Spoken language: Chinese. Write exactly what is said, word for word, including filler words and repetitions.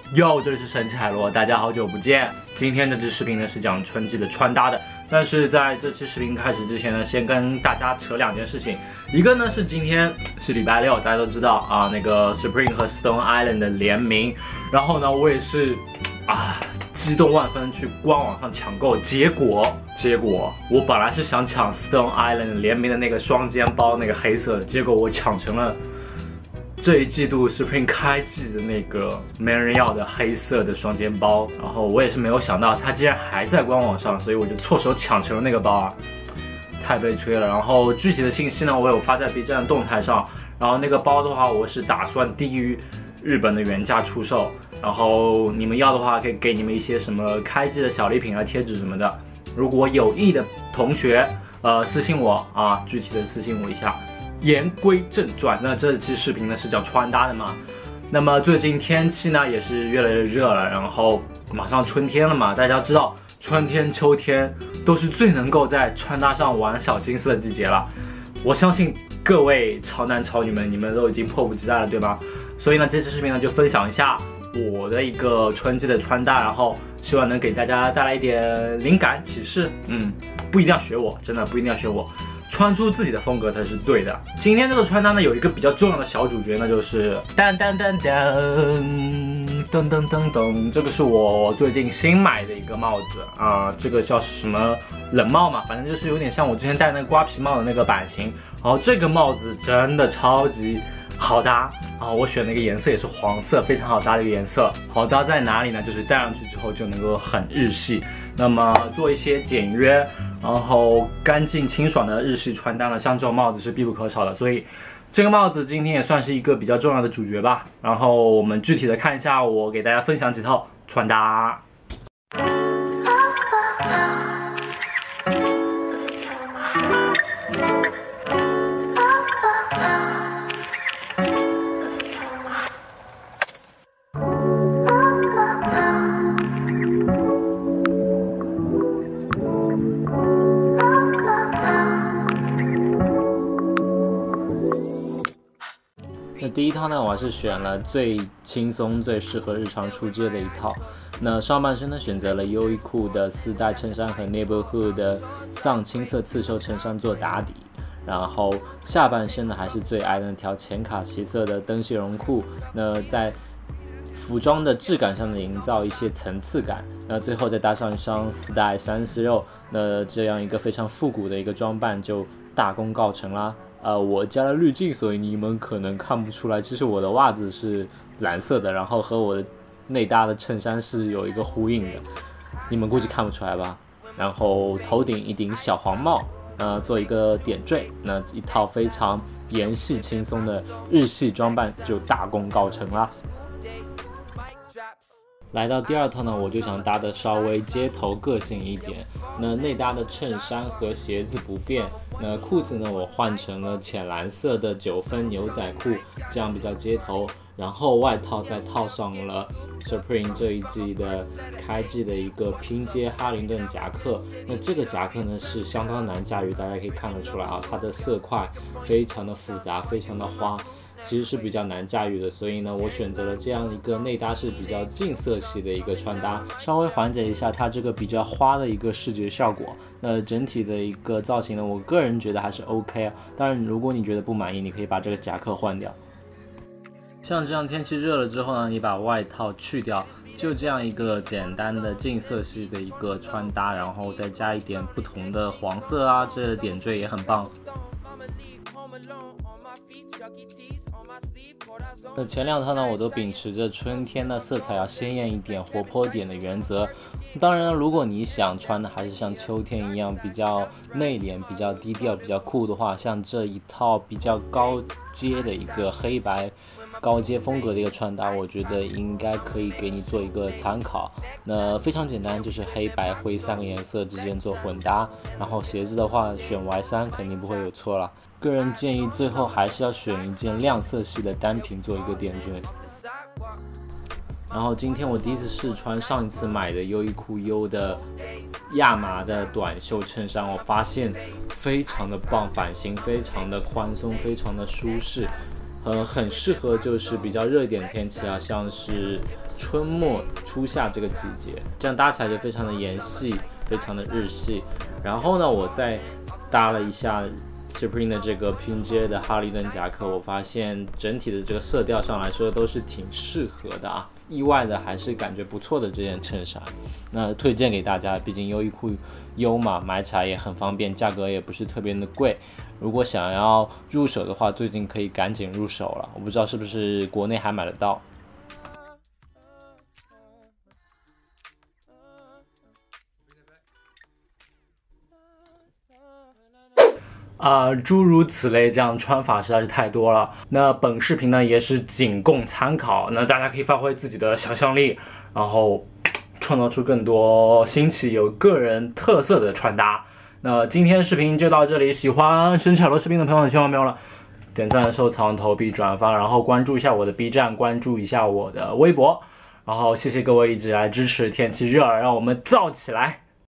哟，这里是神奇海螺，大家好久不见。今天这支视频呢是讲春季的穿搭的，但是在这期视频开始之前呢，先跟大家扯两件事情。一个呢是今天是礼拜六，大家都知道啊，那个 Supreme 和 Stone Island 的联名，然后呢我也是啊激动万分去官网上抢购，结果结果我本来是想抢 Stone Island 联名的那个双肩包，那个黑色的，结果我抢成了这一季度 Supreme 开季的那个没人要的黑色的双肩包，然后我也是没有想到它竟然还在官网上，所以我就错手抢成了那个包啊，太悲催了。然后具体的信息呢，我有发在 B 站动态上。然后那个包的话，我是打算低于日本的原价出售。然后你们要的话，可以给你们一些什么开季的小礼品啊、贴纸什么的。如果有意的同学，呃，私信我啊，具体的私信我一下。言归正传，那这期视频呢是讲穿搭的嘛。那么最近天气呢也是越来越热了，然后马上春天了嘛，大家知道春天、秋天都是最能够在穿搭上玩小心思的季节了。我相信各位潮男潮女们，你们都已经迫不及待了，对吗？所以呢，这期视频呢就分享一下我的一个春季的穿搭，然后希望能给大家带来一点灵感启示。嗯，不一定要学我，真的不一定要学我。穿出自己的风格才是对的。今天这个穿搭呢，有一个比较重要的小主角，那就是噔噔噔噔噔噔噔噔，这个是我最近新买的一个帽子啊，这个叫什么冷帽嘛，反正就是有点像我之前戴那个瓜皮帽的那个版型。然后这个帽子真的超级好搭啊！我选的一个颜色也是黄色，非常好搭的一个颜色。好搭在哪里呢？就是戴上去之后就能够很日系。那么做一些简约，然后干净清爽的日系穿搭呢，像这种帽子是必不可少的。所以这个帽子今天也算是一个比较重要的主角吧。然后我们具体的看一下，我给大家分享几套穿搭。那第一套呢，我还是选了最轻松、最适合日常出街的一套。那上半身呢，选择了优衣库的丝带衬衫和 Neighborhood 的藏青色刺绣衬衫做打底，然后下半身呢，还是最爱的那条浅卡其色的灯芯绒裤。那在服装的质感上呢，营造一些层次感。那最后再搭上一双丝带山西肉，那这样一个非常复古的一个装扮就大功告成啦。呃，我加了滤镜，所以你们可能看不出来，其实我的袜子是蓝色的，然后和我的内搭的衬衫是有一个呼应的，你们估计看不出来吧？然后头顶一顶小黄帽，呃，做一个点缀，那一套非常颜系轻松的日系装扮就大功告成啦。来到第二套呢，我就想搭的稍微街头个性一点。那内搭的衬衫和鞋子不变，那裤子呢，我换成了浅蓝色的九分牛仔裤，这样比较街头。然后外套再套上了 Supreme 这一季的开季的一个拼接哈林顿夹克。那这个夹克呢是相当难驾驭，大家可以看得出来啊，它的色块非常的复杂，非常的花。其实是比较难驾驭的，所以呢，我选择了这样一个内搭是比较近色系的一个穿搭，稍微缓解一下它这个比较花的一个视觉效果。那整体的一个造型呢，我个人觉得还是 OK 啊。当然，如果你觉得不满意，你可以把这个夹克换掉。像这样天气热了之后呢，你把外套去掉，就这样一个简单的近色系的一个穿搭，然后再加一点不同的黄色啊，这点缀也很棒。那前两套呢，我都秉持着春天的色彩要鲜艳一点、活泼点的原则。当然了，如果你想穿的还是像秋天一样比较内敛、比较低调、比较酷的话，像这一套比较高阶的一个黑白高阶风格的一个穿搭，我觉得应该可以给你做一个参考。那非常简单，就是黑白灰三个颜色之间做混搭，然后鞋子的话选 Y 三 肯定不会有错了。个人建议最后还是要选一件亮色系的单品做一个点缀。然后今天我第一次试穿上一次买的优衣库 U 的亚麻的短袖衬衫，我发现非常的棒，版型非常的宽松，非常的舒适， 呃，很适合就是比较热一点的天气啊，像是春末初夏这个季节，这样搭起来就非常的yen系，非常的日系。然后呢，我再搭了一下 Supreme 的这个拼接的哈利顿夹克，我发现整体的这个色调上来说都是挺适合的啊，意外的还是感觉不错的这件衬衫。那推荐给大家，毕竟优衣库优嘛，买起来也很方便，价格也不是特别的贵。如果想要入手的话，最近可以赶紧入手了，我不知道是不是国内还买得到。啊、呃，诸如此类，这样穿法实在是太多了。那本视频呢也是仅供参考，那大家可以发挥自己的想象力，然后创造出更多新奇有个人特色的穿搭。那今天视频就到这里，喜欢神采罗视频的朋友千万别忘了点赞、收藏、投币、转发，然后关注一下我的 B 站，关注一下我的微博，然后谢谢各位一直来支持。天气热了，让我们燥起来！